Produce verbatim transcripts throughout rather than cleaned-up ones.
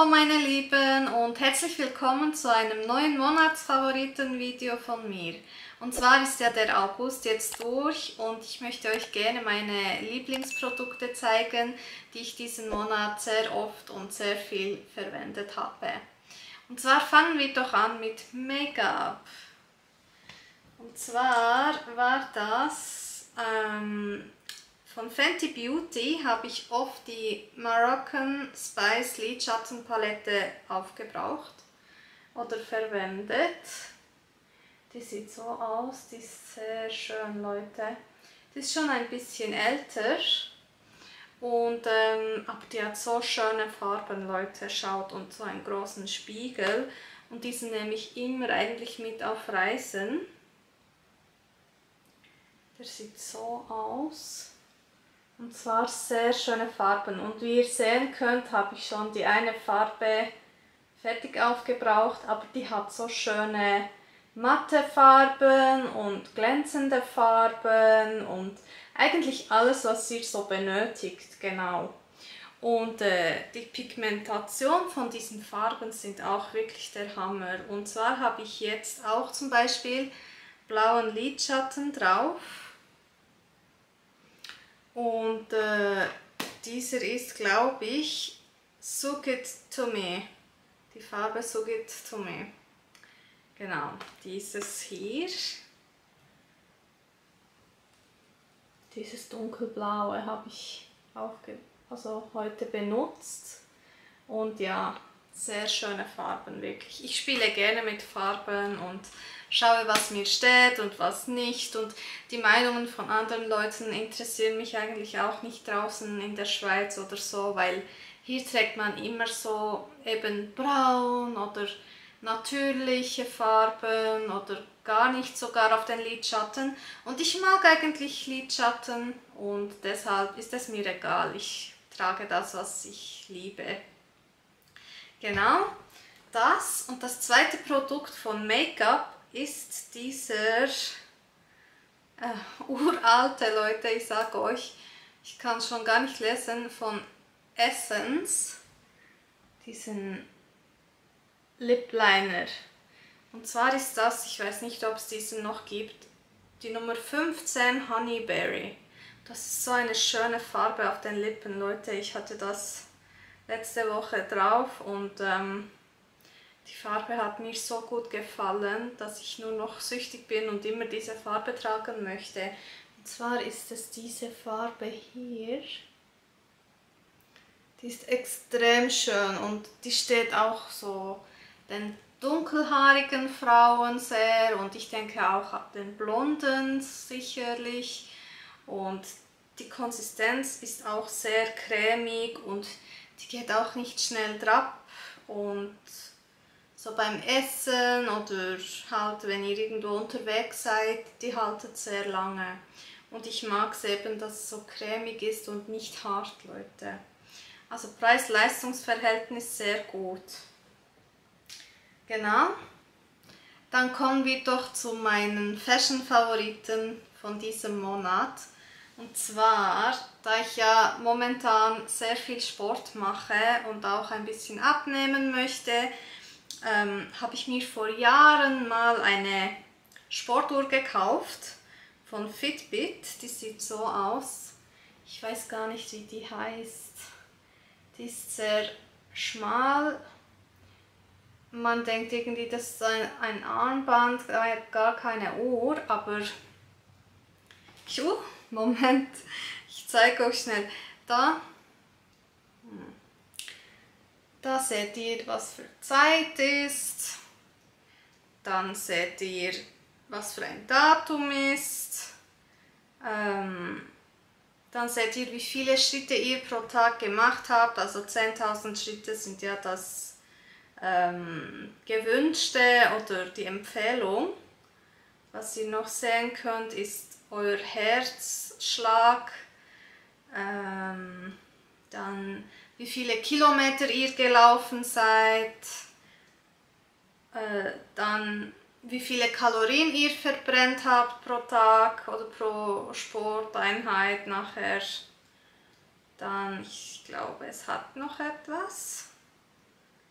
Hallo meine Lieben und herzlich willkommen zu einem neuen Monatsfavoriten-Video von mir. Und zwar ist ja der August jetzt durch und ich möchte euch gerne meine Lieblingsprodukte zeigen, die ich diesen Monat sehr oft und sehr viel verwendet habe. Und zwar fangen wir doch an mit Make-up. Und zwar war das ähm, von Fenty Beauty, habe ich oft die Moroccan Spice Lidschattenpalette aufgebraucht oder verwendet. Die sieht so aus, die ist sehr schön, Leute. Die ist schon ein bisschen älter, und, ähm, aber die hat so schöne Farben, Leute, schaut, und so einen großen Spiegel. Und diesen nehme ich immer eigentlich mit auf Reisen. Der sieht so aus. Und zwar sehr schöne Farben. Und wie ihr sehen könnt, habe ich schon die eine Farbe fertig aufgebraucht, aber die hat so schöne matte Farben und glänzende Farben und eigentlich alles, was ihr so benötigt, genau. Und äh, die Pigmentation von diesen Farben sind auch wirklich der Hammer. Und zwar habe ich jetzt auch zum Beispiel blauen Lidschatten drauf. Und äh, dieser ist, glaube ich, Suck It To Me. Die Farbe Suck It To Me. Genau, dieses hier. Dieses dunkelblaue habe ich aufge also heute benutzt. Und ja, sehr schöne Farben, wirklich. Ich spiele gerne mit Farben und schaue, was mir steht und was nicht. Und die Meinungen von anderen Leuten interessieren mich eigentlich auch nicht draußen in der Schweiz oder so, weil hier trägt man immer so eben braun oder natürliche Farben oder gar nicht sogar auf den Lidschatten. Und ich mag eigentlich Lidschatten und deshalb ist es mir egal. Ich trage das, was ich liebe. Genau, das. Und das zweite Produkt von Make-up ist dieser äh, uralte, Leute, ich sage euch, ich kann es schon gar nicht lesen, von Essence, diesen Lip Liner. Und zwar ist das, ich weiß nicht, ob es diesen noch gibt, die Nummer fünfzehn Honeyberry. Das ist so eine schöne Farbe auf den Lippen, Leute. Ich hatte das letzte Woche drauf und ähm, die Farbe hat mir so gut gefallen, dass ich nur noch süchtig bin und immer diese Farbe tragen möchte. Und zwar ist es diese Farbe hier. Die ist extrem schön und die steht auch so den dunkelhaarigen Frauen sehr und ich denke auch den Blonden sicherlich. Und die Konsistenz ist auch sehr cremig und die geht auch nicht schnell drauf. Und so beim Essen oder halt, wenn ihr irgendwo unterwegs seid, die haltet sehr lange. Und ich mag es eben, dass es so cremig ist und nicht hart, Leute. Also Preis-Leistungs-Verhältnis sehr gut. Genau. Dann kommen wir doch zu meinen Fashion-Favoriten von diesem Monat. Und zwar, da ich ja momentan sehr viel Sport mache und auch ein bisschen abnehmen möchte, ähm, habe ich mir vor Jahren mal eine Sportuhr gekauft von Fitbit. Die sieht so aus. Ich weiß gar nicht, wie die heißt. Die ist sehr schmal. Man denkt irgendwie, das ist ein, ein Armband, gar keine Uhr, aber... Moment, ich zeige euch schnell. Da, da seht ihr, was für Zeit ist. Dann seht ihr, was für ein Datum ist. Ähm, dann seht ihr, wie viele Schritte ihr pro Tag gemacht habt. Also zehntausend Schritte sind ja das ähm, gewünschte oder die Empfehlung. Was ihr noch sehen könnt, ist euer Herzschlag, ähm, dann wie viele Kilometer ihr gelaufen seid, äh, dann wie viele Kalorien ihr verbrennt habt pro Tag oder pro Sporteinheit nachher. Dann, ich glaube, es hat noch etwas.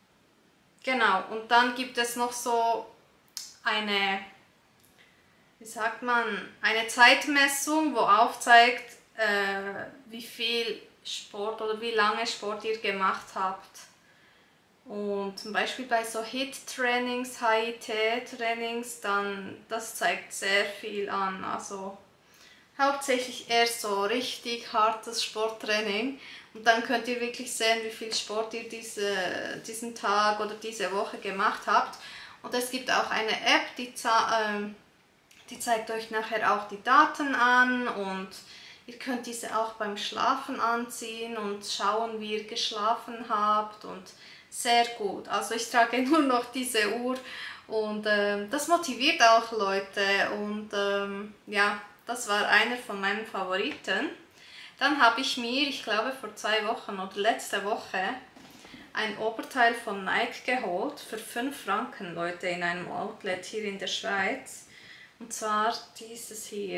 Genau, und dann gibt es noch so eine, wie sagt man, eine Zeitmessung, wo aufzeigt, äh, wie viel Sport oder wie lange Sport ihr gemacht habt. Und zum Beispiel bei so HIIT-Trainings, H I T-Trainings, dann das zeigt sehr viel an. Also hauptsächlich eher so richtig hartes Sporttraining. Und dann könnt ihr wirklich sehen, wie viel Sport ihr diese, diesen Tag oder diese Woche gemacht habt. Und es gibt auch eine App, die, äh, die zeigt euch nachher auch die Daten an und ihr könnt diese auch beim Schlafen anziehen und schauen, wie ihr geschlafen habt und sehr gut. Also ich trage nur noch diese Uhr und ähm, das motiviert auch Leute und ähm, ja, das war einer von meinen Favoriten. Dann habe ich mir, ich glaube vor zwei Wochen oder letzte Woche, ein Oberteil von Nike geholt für fünf Franken, Leute, in einem Outlet hier in der Schweiz. Und zwar dieses hier.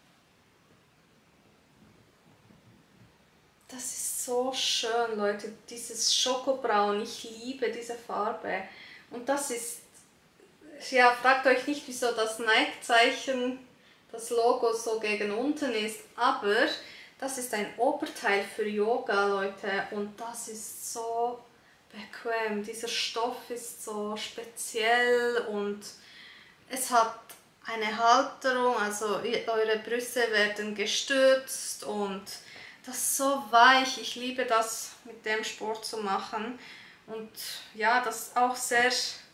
Das ist so schön, Leute, dieses Schokobraun, ich liebe diese Farbe. Und das ist, ja, fragt euch nicht, wieso das Nike-Zeichen, das Logo so gegen unten ist, aber das ist ein Oberteil für Yoga, Leute, und das ist so bequem. Dieser Stoff ist so speziell und es hat eine Halterung, also eure Brüste werden gestützt und das ist so weich. Ich liebe das, mit dem Sport zu machen. Und ja, das ist auch sehr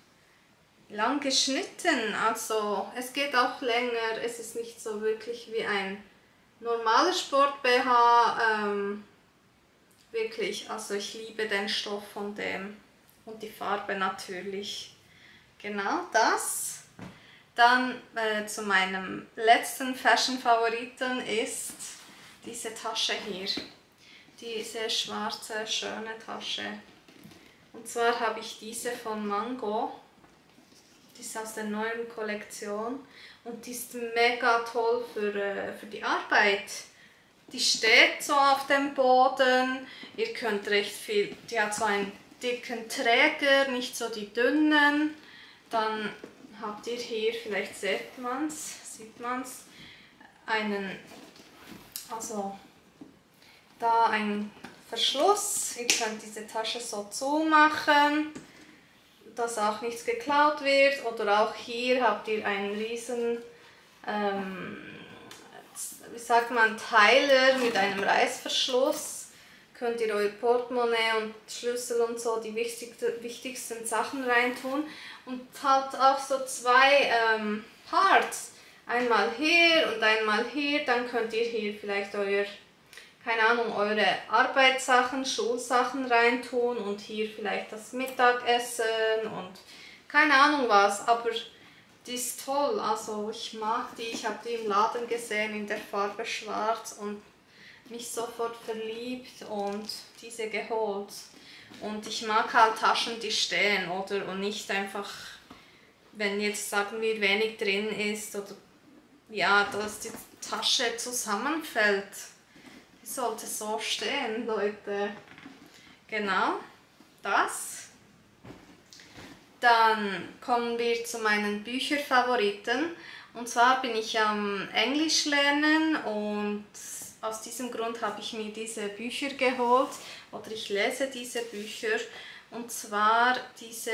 lang geschnitten. Also es geht auch länger. Es ist nicht so wirklich wie ein normaler Sport-B H. Ähm, wirklich, also ich liebe den Stoff von dem. Und die Farbe natürlich. Genau das. Dann äh, zu meinem letzten Fashion-Favoriten ist diese Tasche hier, diese schwarze, schöne Tasche. Und zwar habe ich diese von Mango, die ist aus der neuen Kollektion und die ist mega toll für, für die Arbeit. Die steht so auf dem Boden, ihr könnt recht viel, die hat so einen dicken Träger, nicht so die dünnen. Dann habt ihr hier, vielleicht sieht man es, sieht man's, einen Also da ein Verschluss, ihr könnt diese Tasche so zumachen, dass auch nichts geklaut wird, oder auch hier habt ihr einen riesen, ähm, wie sagt man, Teiler mit einem Reißverschluss, könnt ihr euer Portemonnaie und Schlüssel und so die wichtigsten, wichtigsten Sachen reintun und halt auch so zwei ähm, Parts. Einmal hier und einmal hier, dann könnt ihr hier vielleicht euer, keine Ahnung, eure Arbeitssachen, Schulsachen reintun und hier vielleicht das Mittagessen und keine Ahnung was, aber die ist toll, also ich mag die, ich habe die im Laden gesehen in der Farbe schwarz und mich sofort verliebt und diese geholt. Und ich mag halt Taschen, die stehen, oder? Und nicht einfach, wenn jetzt, sagen wir, wenig drin ist oder ja, dass die Tasche zusammenfällt. Die sollte so stehen, Leute. Genau, das. Dann kommen wir zu meinen Bücherfavoriten. Und zwar bin ich am Englisch lernen und aus diesem Grund habe ich mir diese Bücher geholt. Oder ich lese diese Bücher. Und zwar diese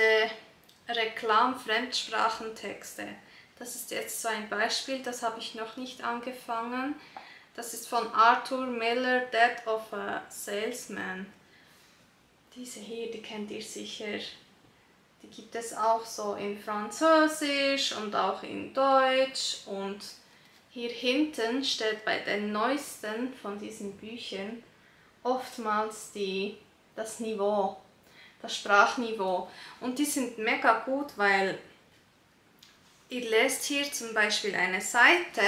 Reklam-Fremdsprachentexte. Das ist jetzt so ein Beispiel, das habe ich noch nicht angefangen. Das ist von Arthur Miller, Death of a Salesman. Diese hier, die kennt ihr sicher. Die gibt es auch so in Französisch und auch in Deutsch. Und hier hinten steht bei den neuesten von diesen Büchern oftmals die, das Niveau, das Sprachniveau. Und die sind mega gut, weil ihr lest hier zum Beispiel eine Seite,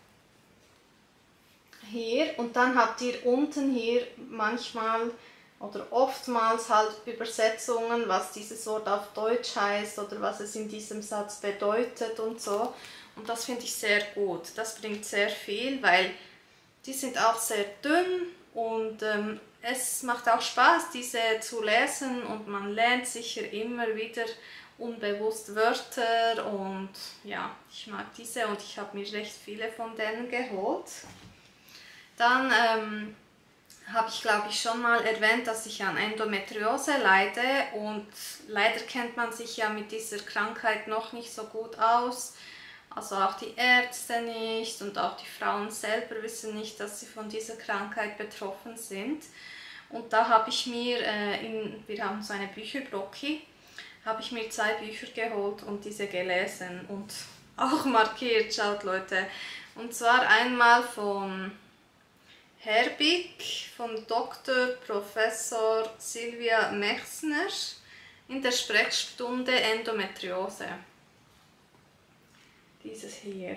hier, und dann habt ihr unten hier manchmal oder oftmals halt Übersetzungen, was dieses Wort auf Deutsch heißt oder was es in diesem Satz bedeutet und so. Und das finde ich sehr gut. Das bringt sehr viel, weil die sind auch sehr dünn Und ähm, es macht auch Spaß, diese zu lesen, und man lernt sicher immer wieder unbewusst Wörter, und ja, ich mag diese und ich habe mir recht viele von denen geholt. Dann ähm, habe ich, glaube ich, schon mal erwähnt, dass ich an Endometriose leide, und leider kennt man sich ja mit dieser Krankheit noch nicht so gut aus. Also auch die Ärzte nicht und auch die Frauen selber wissen nicht, dass sie von dieser Krankheit betroffen sind. Und da habe ich mir, äh, in, wir haben so eine Bücherblocki, habe ich mir zwei Bücher geholt und diese gelesen und auch markiert, schaut Leute. Und zwar einmal von Herbig, von Doktor Professor Silvia Mechsner in der Sprechstunde Endometriose. Dieses hier.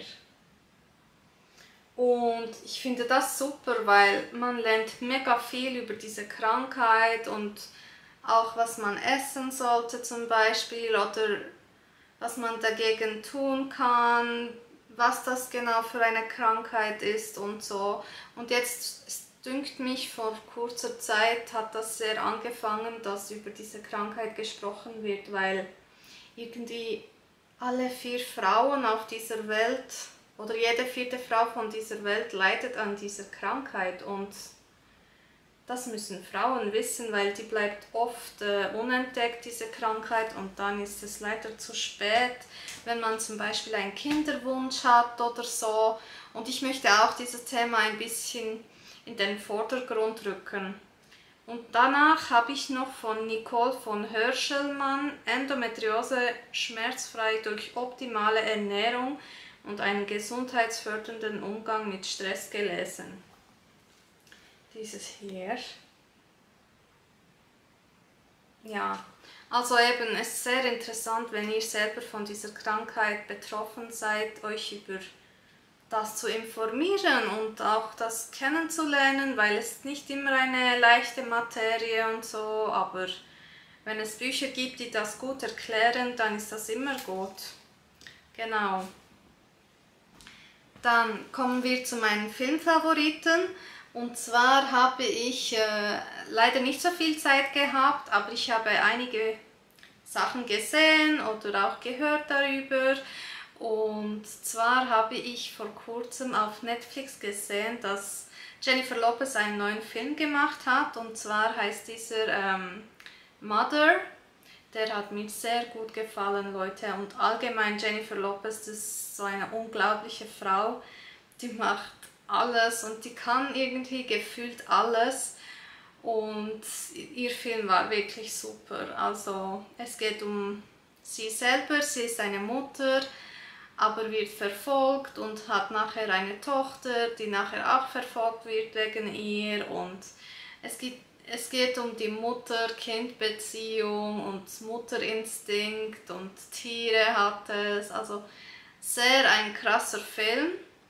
Und ich finde das super, weil man lernt mega viel über diese Krankheit und auch was man essen sollte zum Beispiel oder was man dagegen tun kann, was das genau für eine Krankheit ist und so. Und jetzt, es dünkt mich, vor kurzer Zeit hat das sehr angefangen, dass über diese Krankheit gesprochen wird, weil irgendwie alle vier Frauen auf dieser Welt oder jede vierte Frau von dieser Welt leidet an dieser Krankheit, und das müssen Frauen wissen, weil die bleibt oft äh, unentdeckt, diese Krankheit, und dann ist es leider zu spät, wenn man zum Beispiel einen Kinderwunsch hat oder so. Und ich möchte auch dieses Thema ein bisschen in den Vordergrund rücken. Und danach habe ich noch von Nicole von Hörschelmann Endometriose schmerzfrei durch optimale Ernährung und einen gesundheitsfördernden Umgang mit Stress gelesen. Dieses hier. Ja, also eben, es ist sehr interessant, wenn ihr selber von dieser Krankheit betroffen seid, euch über das zu informieren und auch das kennenzulernen, weil es nicht immer eine leichte Materie und so, aber wenn es Bücher gibt, die das gut erklären, dann ist das immer gut. Genau. Dann kommen wir zu meinen Filmfavoriten, und zwar habe ich äh, leider nicht so viel Zeit gehabt, aber ich habe einige Sachen gesehen oder auch gehört darüber. Und zwar habe ich vor kurzem auf Netflix gesehen, dass Jennifer Lopez einen neuen Film gemacht hat, und zwar heißt dieser ähm, Mother. Der hat mir sehr gut gefallen, Leute, und allgemein Jennifer Lopez, das ist so eine unglaubliche Frau, die macht alles und die kann irgendwie gefühlt alles, und ihr Film war wirklich super. Also es geht um sie selber, sie ist eine Mutter, aber wird verfolgt und hat nachher eine Tochter, die nachher auch verfolgt wird wegen ihr, und es, gibt, es geht um die Mutter-Kind-Beziehung und Mutterinstinkt und Tiere hat es, also sehr ein krasser Film,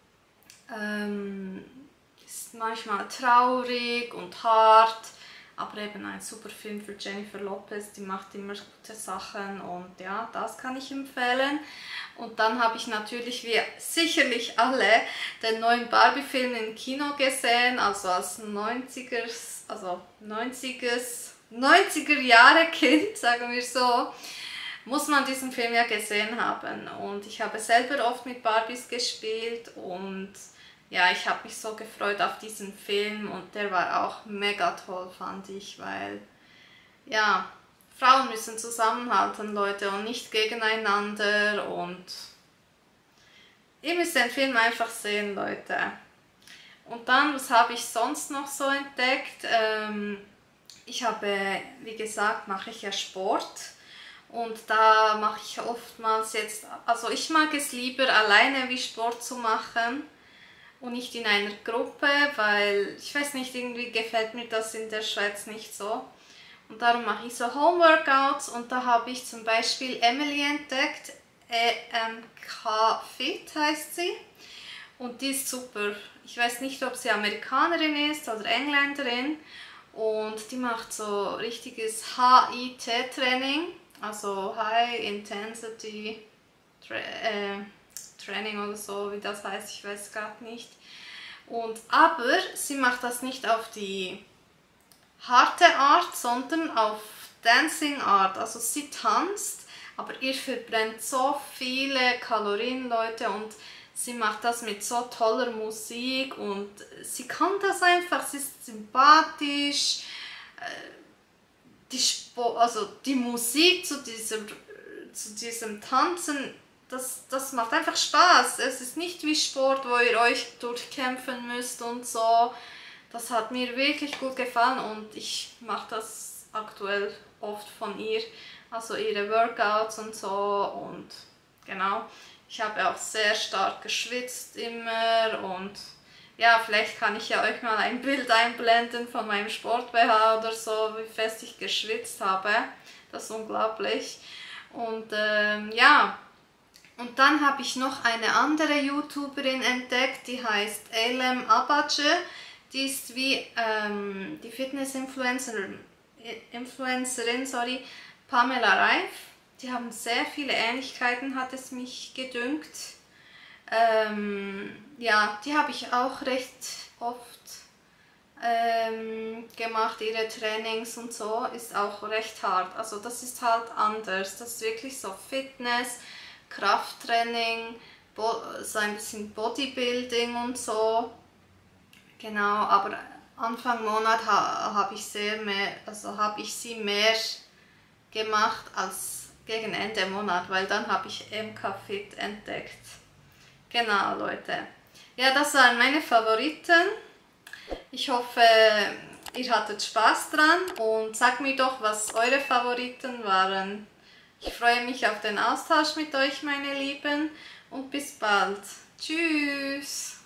ähm, ist manchmal traurig und hart, aber eben ein super Film für Jennifer Lopez, die macht immer gute Sachen, und ja, das kann ich empfehlen. Und dann habe ich natürlich, wie sicherlich alle, den neuen Barbie-Film im Kino gesehen, also als neunziger, also neunziger, neunziger Jahre Kind, sagen wir so, muss man diesen Film ja gesehen haben. Und ich habe selber oft mit Barbies gespielt, und ja, ich habe mich so gefreut auf diesen Film, und der war auch mega toll, fand ich, weil ja, Frauen müssen zusammenhalten, Leute, und nicht gegeneinander, und ihr müsst den Film einfach sehen, Leute. Und dann, was habe ich sonst noch so entdeckt? Ähm, ich habe, wie gesagt, mache ich ja Sport, und da mache ich oftmals jetzt, also ich mag es lieber alleine wie Sport zu machen und nicht in einer Gruppe, weil ich weiß nicht, irgendwie gefällt mir das in der Schweiz nicht so. Und darum mache ich so Homeworkouts, und da habe ich zum Beispiel Emily entdeckt, E M K Fit heißt sie, und die ist super. Ich weiß nicht, ob sie Amerikanerin ist oder Engländerin, und die macht so richtiges H I T-Training, also High Intensity Tra äh, Training oder so, wie das heißt, ich weiß gerade nicht. Und, aber sie macht das nicht auf die harte Art, sondern auf Dancing Art. Also sie tanzt, aber ihr verbrennt so viele Kalorien, Leute, und sie macht das mit so toller Musik und sie kann das einfach, sie ist sympathisch. Die, Spo also die Musik zu diesem, zu diesem Tanzen, das, das macht einfach Spaß. Es ist nicht wie Sport, wo ihr euch durchkämpfen müsst und so. Das hat mir wirklich gut gefallen und ich mache das aktuell oft von ihr, also ihre Workouts und so. Und genau, ich habe auch sehr stark geschwitzt immer und ja, vielleicht kann ich ja euch mal ein Bild einblenden von meinem Sport-B H oder so, wie fest ich geschwitzt habe. Das ist unglaublich. Und ähm, ja, und dann habe ich noch eine andere YouTuberin entdeckt, die heißt Eylem Abace. Die ist wie ähm, die Fitness-Influencerin, Influencerin, sorry, Pamela Reif. Die haben sehr viele Ähnlichkeiten, hat es mich gedünkt. Ähm, ja, die habe ich auch recht oft ähm, gemacht, ihre Trainings und so, ist auch recht hart. Also das ist halt anders, das ist wirklich so Fitness, Krafttraining, so ein bisschen Bodybuilding und so. Genau, aber Anfang Monat ha, habe ich sehr mehr, also habe ich sie mehr gemacht als gegen Ende Monat, weil dann habe ich M K Fit entdeckt. Genau, Leute. Ja, das waren meine Favoriten. Ich hoffe, ihr hattet Spaß dran und sagt mir doch, was eure Favoriten waren. Ich freue mich auf den Austausch mit euch, meine Lieben, und bis bald. Tschüss!